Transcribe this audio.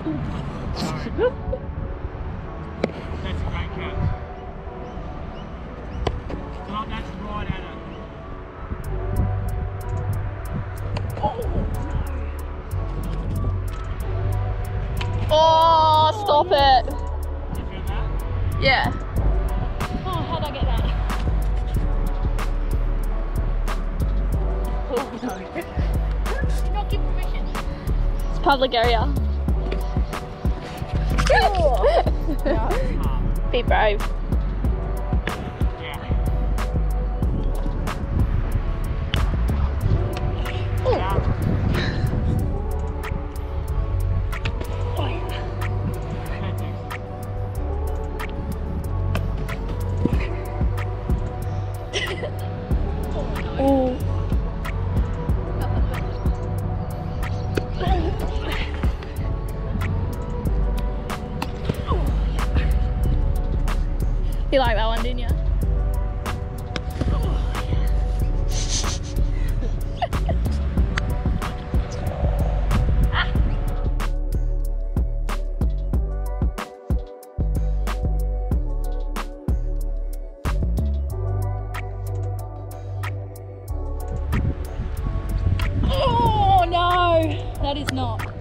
That's a great catch. Oh, that's right at it. Oh, stop it. Did you feel that? Yeah. Oh, how'd I get that? Oh, no. Did not give permission. It's public area. Be brave. Yeah. Oh. You like that one, didn't you? Oh no, that is not.